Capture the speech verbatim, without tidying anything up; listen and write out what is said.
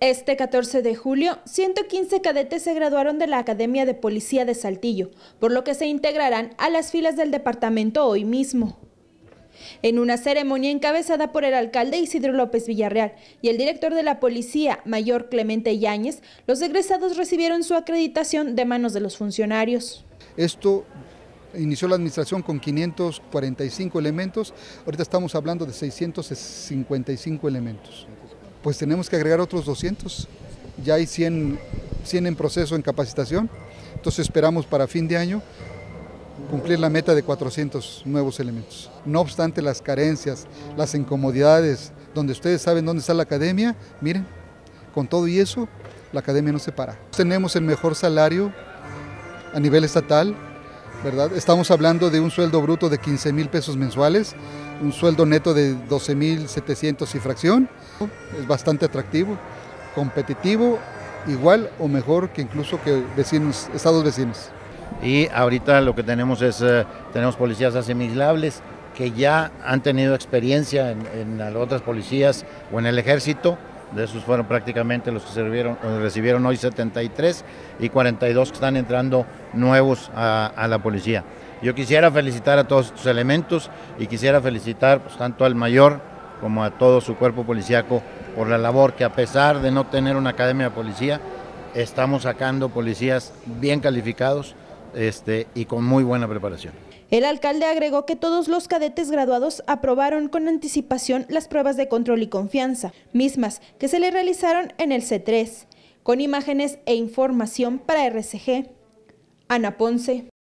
Este catorce de julio, ciento quince cadetes se graduaron de la Academia de Policía de Saltillo, por lo que se integrarán a las filas del departamento hoy mismo. En una ceremonia encabezada por el alcalde Isidro López Villarreal y el director de la policía, mayor Clemente Yáñez, los egresados recibieron su acreditación de manos de los funcionarios. Esto inició la administración con quinientos cuarenta y cinco elementos, ahorita estamos hablando de seiscientos cincuenta y cinco elementos. Pues tenemos que agregar otros doscientos, ya hay cien, cien en proceso en capacitación, entonces esperamos para fin de año cumplir la meta de cuatrocientos nuevos elementos. No obstante las carencias, las incomodidades, donde ustedes saben dónde está la academia, miren, con todo y eso, la academia no se para. Tenemos el mejor salario a nivel estatal, ¿verdad? Estamos hablando de un sueldo bruto de quince mil pesos mensuales, un sueldo neto de doce mil setecientos y fracción. Es bastante atractivo, competitivo, igual o mejor que incluso que vecinos, estados vecinos. Y ahorita lo que tenemos es, eh, tenemos policías asimilables que ya han tenido experiencia en, en otras policías o en el ejército. De esos fueron prácticamente los que servieron, recibieron hoy setenta y tres y cuarenta y dos que están entrando nuevos a, a la policía. Yo quisiera felicitar a todos estos elementos y quisiera felicitar pues, tanto al mayor como a todo su cuerpo policíaco por la labor que, a pesar de no tener una academia de policía, estamos sacando policías bien calificados este, y con muy buena preparación. El alcalde agregó que todos los cadetes graduados aprobaron con anticipación las pruebas de control y confianza, mismas que se le realizaron en el C tres. Con imágenes e información para R C G, Ana Ponce.